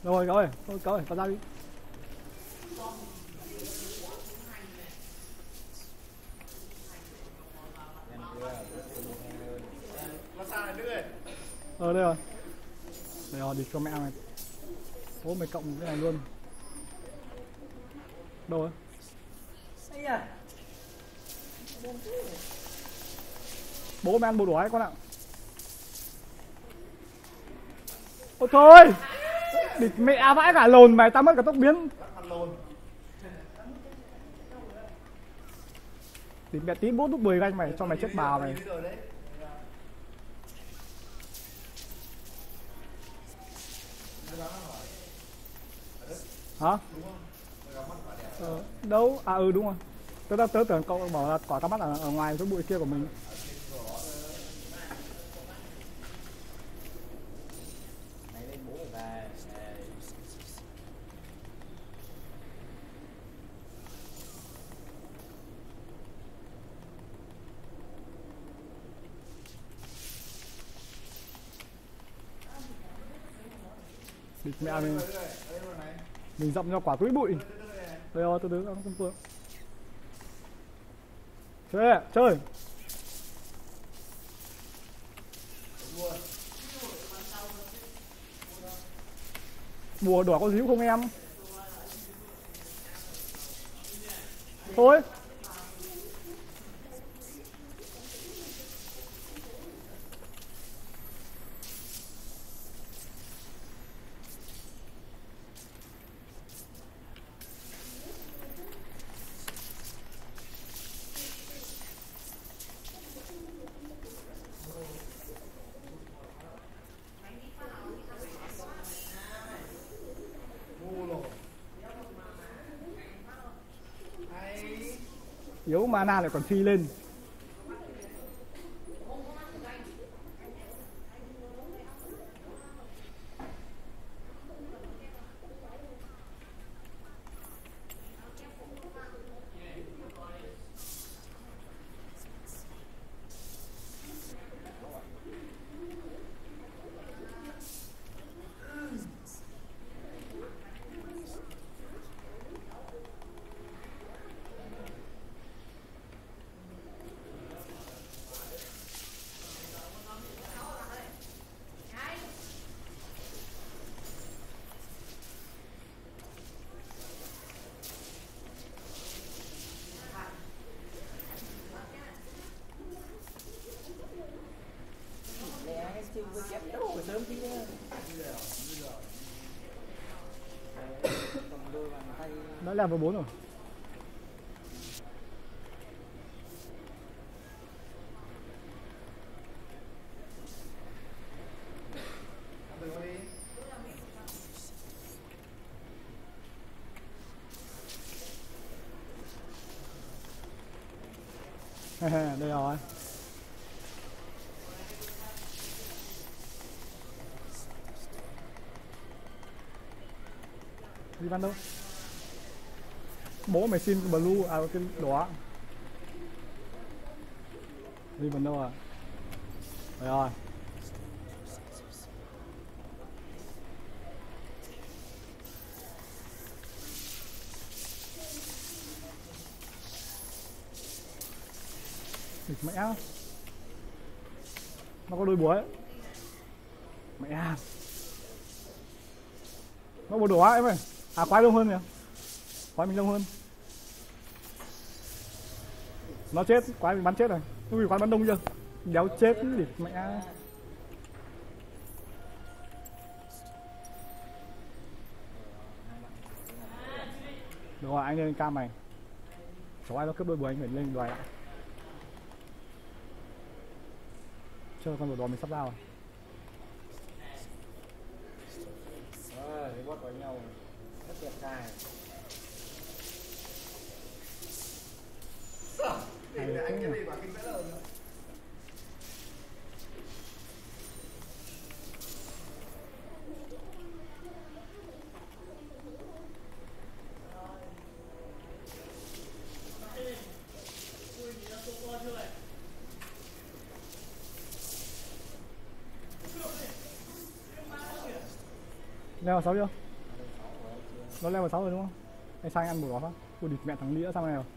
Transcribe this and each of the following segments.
Rồi cậu ơi, thôi cậu ơi, tao ra đi. Đây rồi. Đây rồi, đi cho mẹ mày. Bố mày cộng cái này luôn. Đâu rồi? Bố mày ăn bồ đói con ạ. Ôi thôi. Địt mẹ vãi cả lồn mày, tao mất cả tốc biến. Địt mẹ tí bút lúc 10 ganh mày, cho mày chết bào mày. Hả? Đâu? À đúng rồi. Tớ tưởng cậu bảo là quả tao bắt ở ngoài cái bụi kia của mình. Địt mẹ mình dậm cho quả túi bụi. Đây rồi, từ từ ăn con phượng. Chơi, chơi. Bùa đỏ có díu không em? Thôi. Yếu mana lại còn phi lên. Đã level 4 rồi. Đây rồi. Đi văn đâu? Bố mày xin cái blue, à cái đỏ. Đi văn đâu à? Đây rồi. Địt mẹ. Nó có đôi búa ấy. Mẹ. Nó búa đỏ em ơi. À quái đông hơn kìa. Quái mình đông hơn. Nó chết, quái mình bắn chết rồi. Nó bị quái bắn đông chưa? Đéo chết địt mẹ. Được rồi, anh lên cam mày. Cháu ai nó cướp đôi búa anh phải lên đoài lại. Chơi con đồ mình sắp ra rồi. Thì bot vào nhau rất đẹp trai. Hay anh cái gì mà kinh vẽ rồi. Leo 6 chưa? Nó level 6 rồi đúng không? Anh sang ăn bột đó không? Ui địt mẹ thằng Lý đã sang này rồi.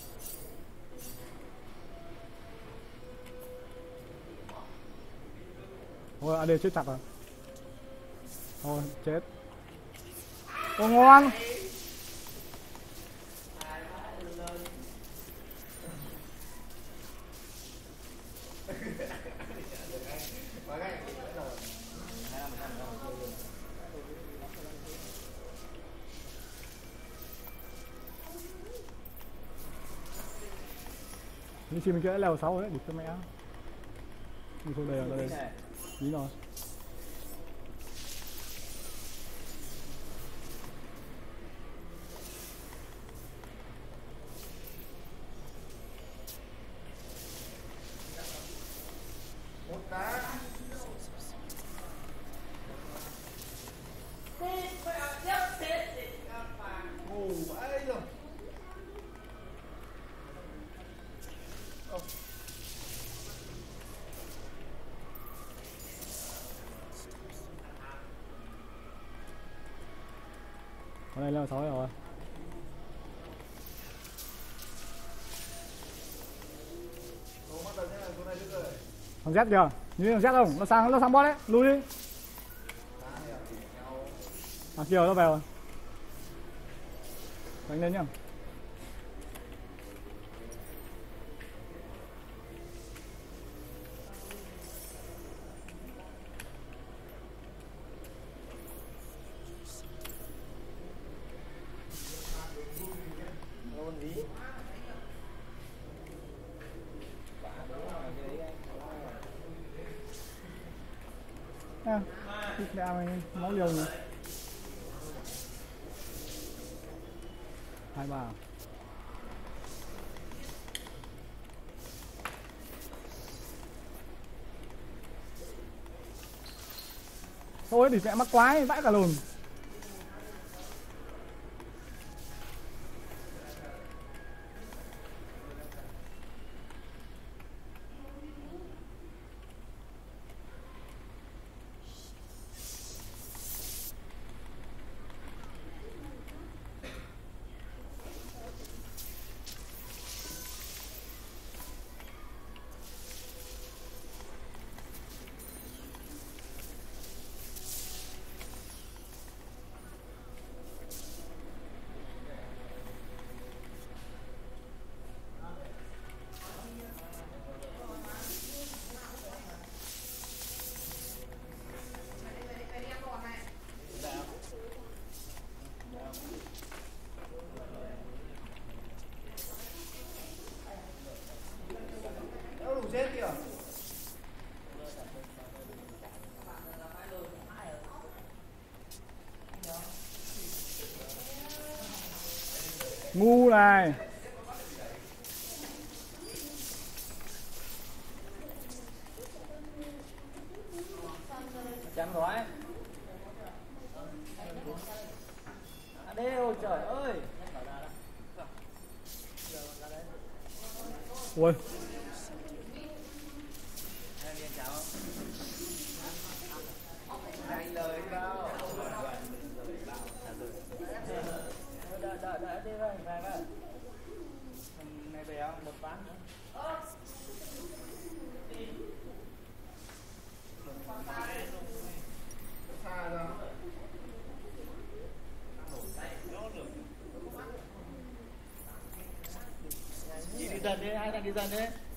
Ôi AD chết chặt rồi. Thôi chết. Ô ngon. Nhưng khi mình kia đã level 6 rồi đấy, địt cho mẹ. Đi xuống đây rồi, đây. Tí rồi. Con này level 6 rồi. Thằng Z kìa, nhìn thằng Z không? Nó sang bot đấy, lui đi. À kìa nó về rồi. Đánh lên nhá. À, mẹ mày máu liều nhỉ. 23. Thôi thì mẹ mắc quái vãi cả lùn. Ngu này. Chắn rồi. Ôi trời ơi. Ui. Này về không? Một ván nữa. Đi dần đi, hai thằng đi dần đi.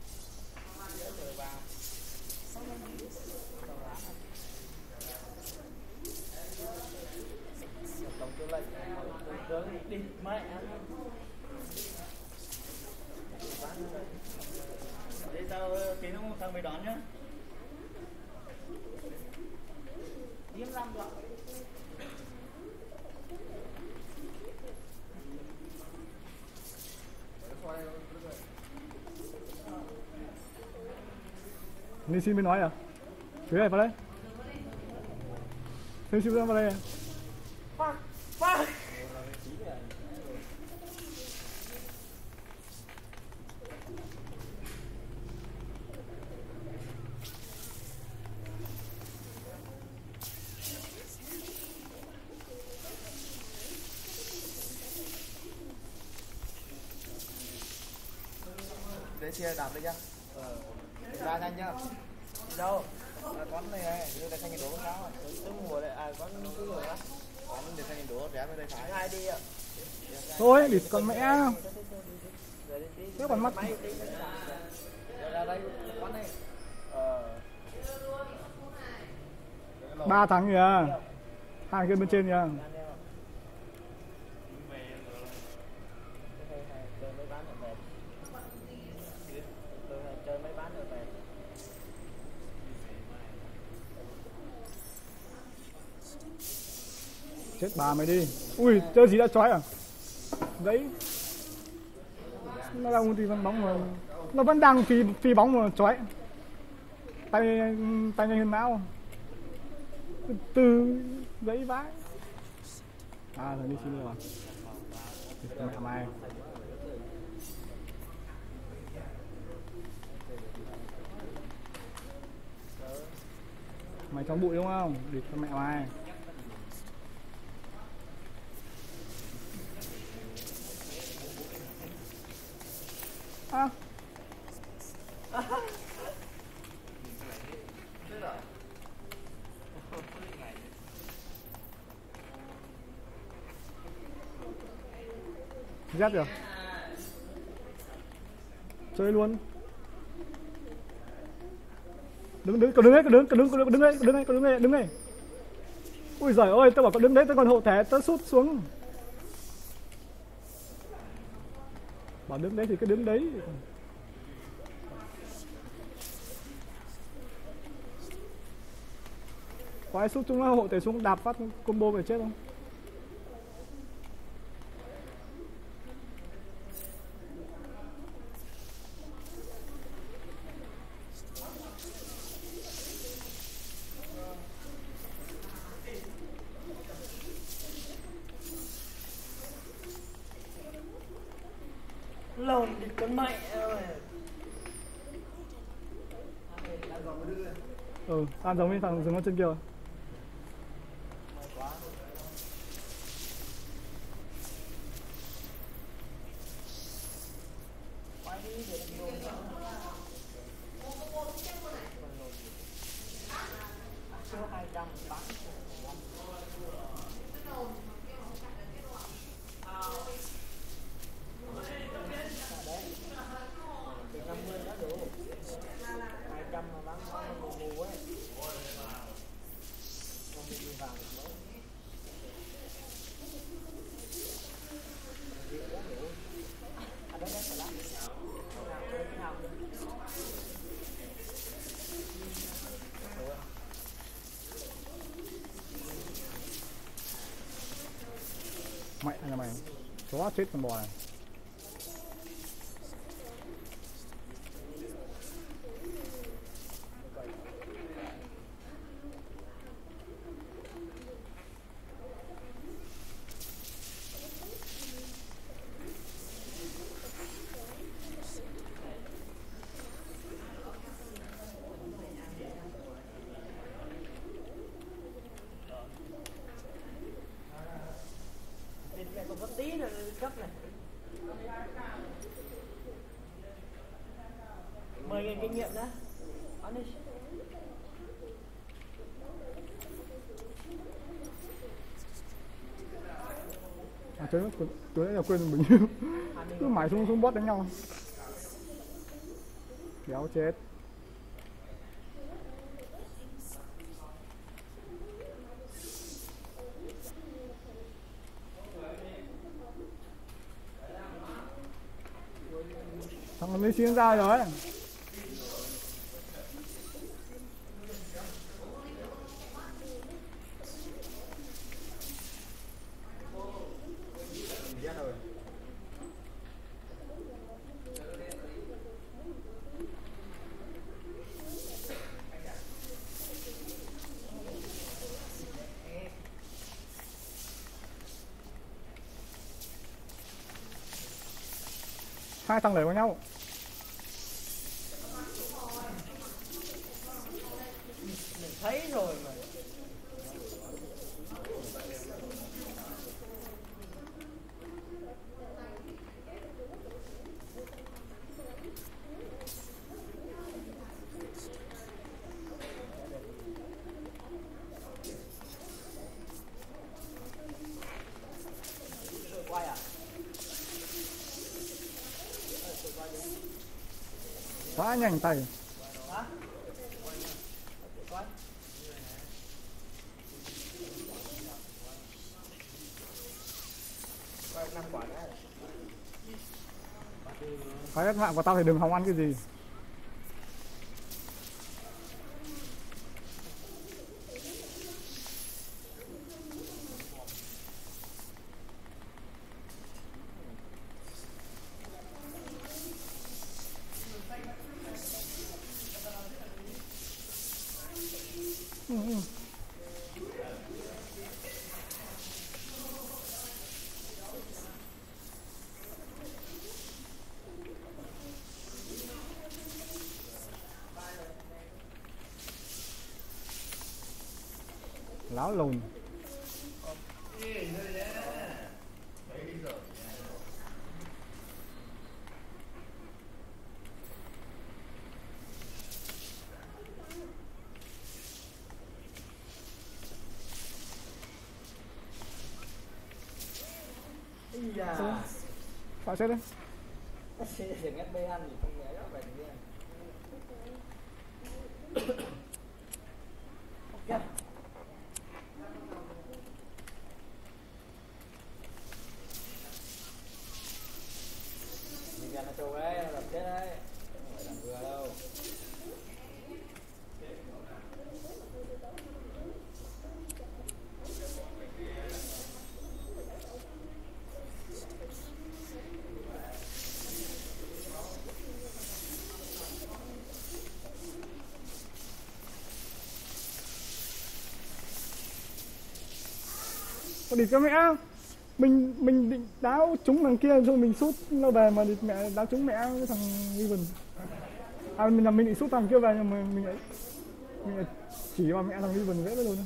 Tổng tư lệnh đi mẹ. Để tao tí nữa thằng mày đón nhá. Điếm lắm được. Nên xin mới nói à? Phía này vào đây. Xin vào đây. để xe đạp đi nha. Ra nhanh nhá. Đâu? Quán này này, để sang nhìn đổ sao? Tôi mua đây, quán cứ rồi á. Quán để sang nhìn đổ rẽ bên đây phải. Ai đi ạ? Thôi, địt con mẹ. Thế còn mắt. Ra đây, quán này. 3 thằng kìa. Hai kia bên trên kìa. Chết bà mày đi. Ui, chơi gì đã chói à? Đấy. Nó đang ulti văn bóng mà. Nó vẫn đang phi bóng mà chói. Tay nhanh hơn não. Từ giấy vãi. À thằng đi xin rồi. Mẹ mày. Mày trong bụi đúng không? Địt con mẹ mày. À. Dắt rồi. Chơi luôn. Đứng đấy. Ui giời ơi, tao bảo cậu đứng đấy, tao còn hộ thể, tao sút xuống. Bảo đứng đấy thì cứ đứng đấy. Có ai sút chúng nó hộ thể xuống đạp phát combo về chết không? Lồn đi con mẹ ơi. Ăn giống như thằng dừng con chân kia rồi. Mẹ nhà mày. Chó chết con bò này. Có tí nữa cấp này. 10.000 kinh nghiệm đó. Ăn đi. À chơi tối nãy là quên mình nhiêu. Cứ mãi xuống bot đánh nhau. Đéo chết. Thằng mới xuyên ra rồi. Hai thằng đẩy vào nhau. Mình thấy rồi mà. Quá nhanh tay. Cái hết hạn của tao thì đừng hòng ăn cái gì. Láo lồn. Phải chết đấy. Đừng ép bê ăn thì không nhớ vậy đi. Ok. Mình ra nó trâu đấy, nó làm chết đấy. Không phải làm vừa đâu. Có địt cái mẹ. Mình định đáo trúng thằng kia rồi mình sút nó về mà địt mẹ đáo trúng mẹ cái thằng Riven. À mình định sút thằng kia về nhưng mà mình lại chỉ vào mẹ thằng Riven dễ luôn.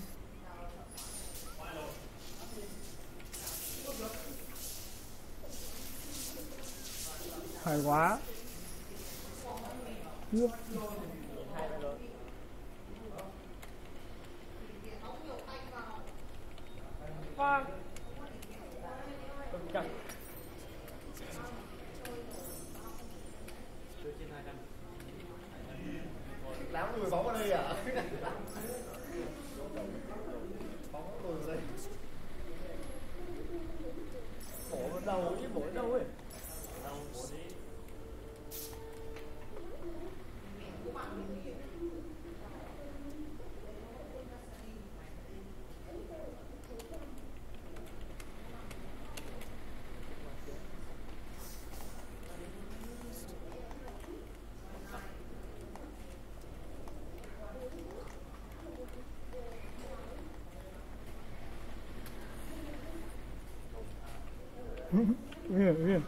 Hay quá. Láo lùi bóng vào đây à? Bóng lùi vào đây. Bổ vào đầu chứ bổ vào đâu ấy. Nguyên.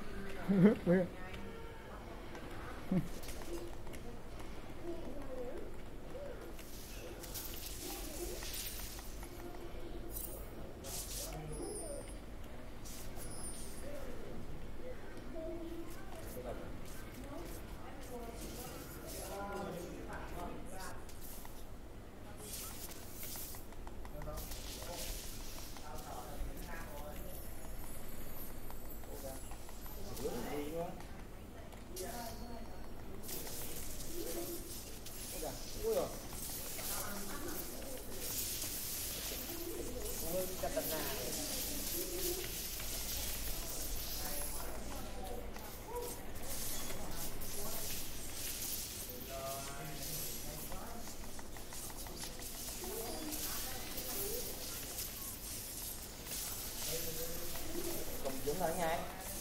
Đúng rồi ngay.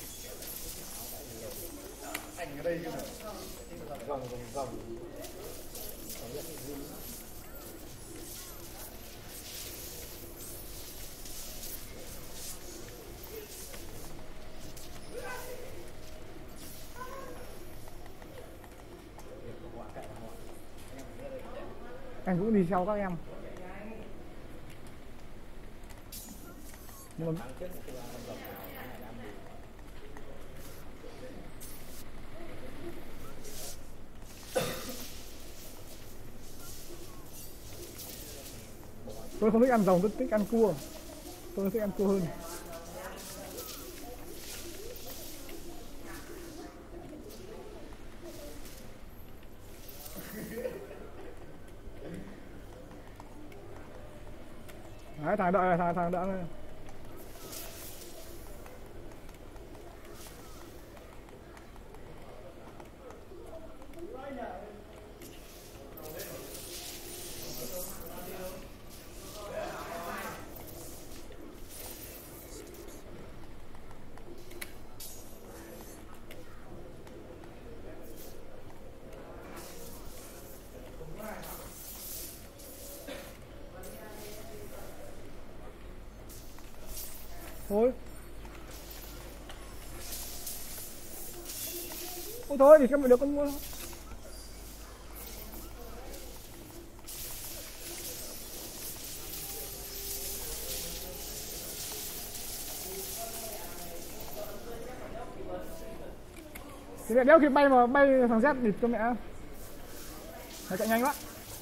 Anh ở đây chứ nào. Gồng. Anh cũng đi sau các em. Nhưng mà tôi không thích ăn rồng, tôi thích ăn cua. Tôi thích ăn cua hơn. Đấy, thằng đợi này, thằng đợi này. Thôi. Ôi thôi thì các bạn được con mua. Thì mẹ đéo kịp bay mà bay thằng Z địt cho mẹ. Nó chạy nhanh quá.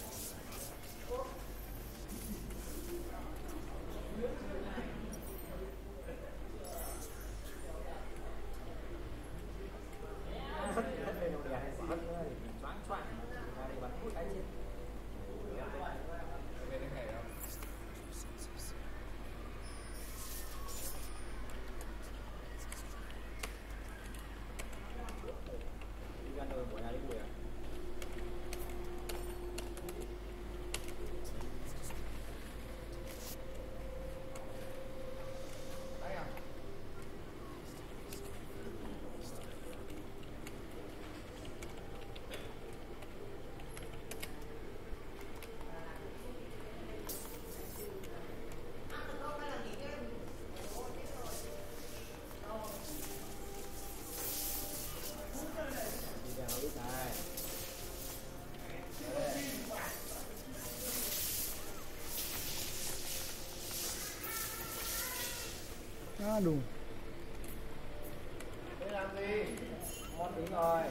À, đủ. Thế làm gì? Món tí rồi.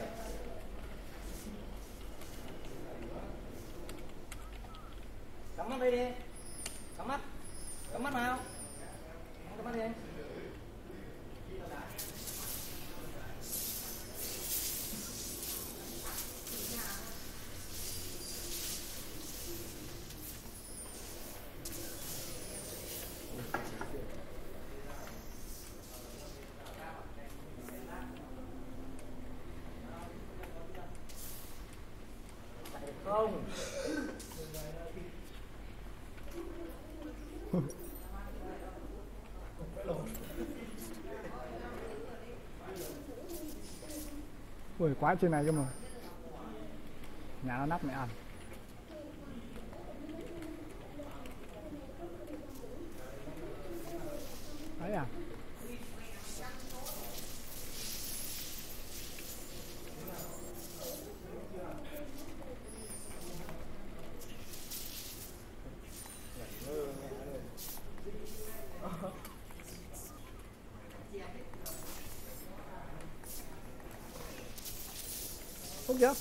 Cắm mắt đây đi. Cắm mắt. Cắm mắt nào. Cắm mắt đi. Không. Ui quá trên này cơ mà. Nhà nó nắp mẹ ăn. Đấy à. Không kìa.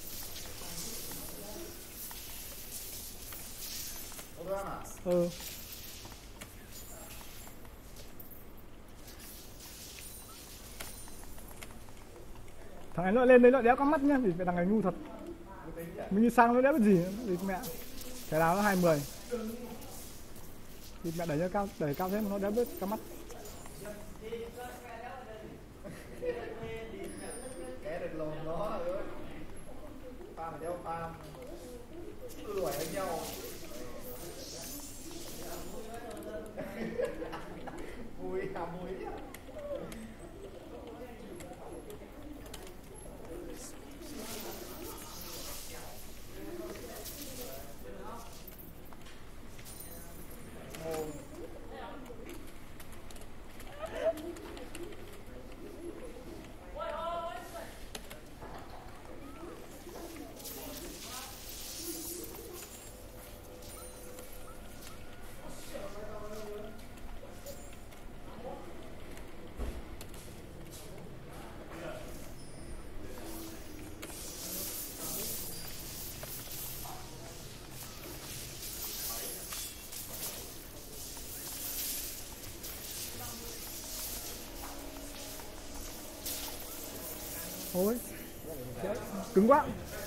Ừ. Thằng này nó lên đấy nó đéo có mắt nhá, vì thằng này ngu thật. Mình như sang nó đéo biết gì nữa, vì mẹ. Cái nào nó 20. Thì mẹ đẩy cao thế mà nó đéo biết có mắt. Kẻ được lồn đó rồi. Pha mà đeo pha. Cứ đuổi với nhau. Vui à vui. Thôi. Cứng quá.